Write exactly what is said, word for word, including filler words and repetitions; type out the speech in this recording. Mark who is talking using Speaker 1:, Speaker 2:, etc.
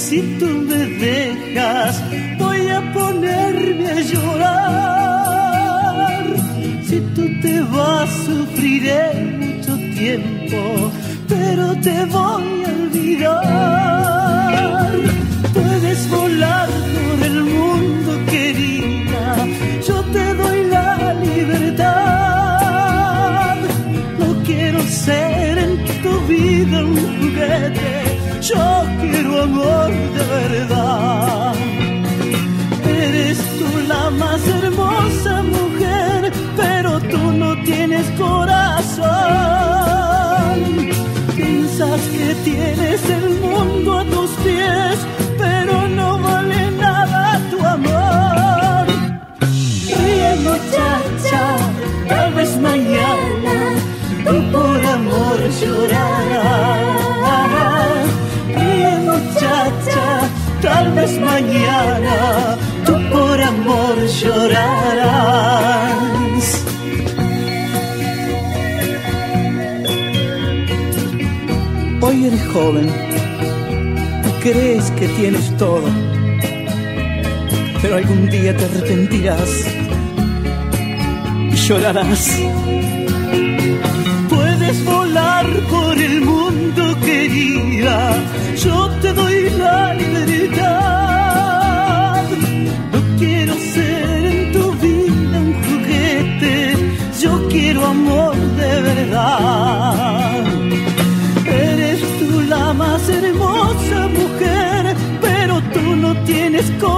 Speaker 1: si tú me dejas, voy a ponerme a llorar. Si tú te vas, sufriré mucho tiempo, pero te voy a olvidar. Puedes volar por el mundo, querida, yo te doy la libertad. No quiero ser en tu vida un juguete, yo quiero amor de verdad. Eres tú la más hermosa mujer, pero tú no tienes corazón. Piensas que tienes el mundo a tus pies, pero no vale nada tu amor. Ríe, muchacha, tal vez mañana tú por amor llorarás. Ríe, muchacha, tal vez mañana tú por amor llorarás. Hoy eres joven, tú crees que tienes todo, pero algún día te arrepentirás y llorarás. Puedes volar por el mundo, querida, yo te doy la libertad. No quiero ser en tu vida un juguete, yo quiero amor de verdad. Eres tú la más hermosa mujer, pero tú no tienes corazón.